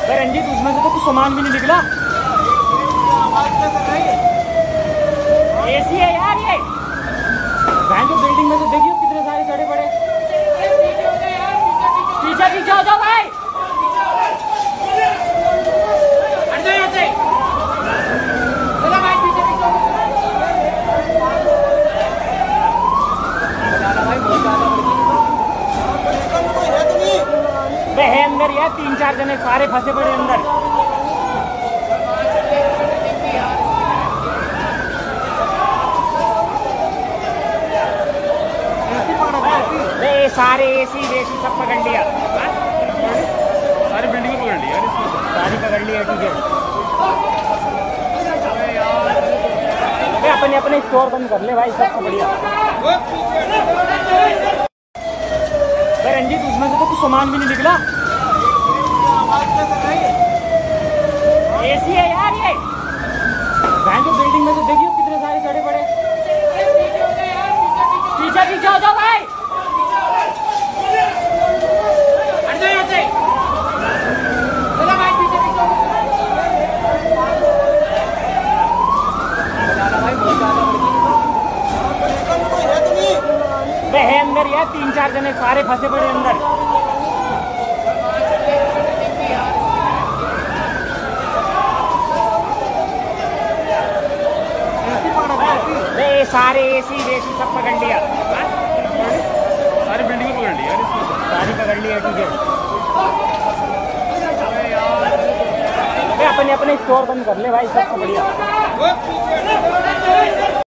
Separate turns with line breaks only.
रंजीत, उसमें से तो कुछ सामान भी नहीं निकला। एसी है यार ये। बैंक की बिल्डिंग में तो देखियो कितने सारे चढ़े पड़े। पीछे पीछे हो जाओ भाई। चलो भाई पीछे है अंदर यार, 3-4 जने सारे फंसे पड़े अंदर। सारे एसी वेसी सब पकड़ लिया,
सारी बिल्डिंग पकड़ लिया,
सारी पकड़ लिया। ठीक है, अपने अपने स्टोर बंद कर ले भाई, सबसे बढ़िया। रंजीत, उसमें से तो कुछ सामान भी नहीं निकला। एसी है यार ये। बैंक की बिल्डिंग में तो देखियो कितने सारे चढ़े पड़े। पीछे पीछे हो जाओ भाई। चलो भाई पीछे पीछे। है अंदर यार, 3-4 जने सारे फंसे पड़े अंदर। सारे एसी वेसी सब पकड़ लिया,
सारी बिल्डिंग पकड़ लिया,
सारी पकड़ लिया। ठीक है, अपने अपने स्टोर बंद कर ले भाई, सबसे बढ़िया।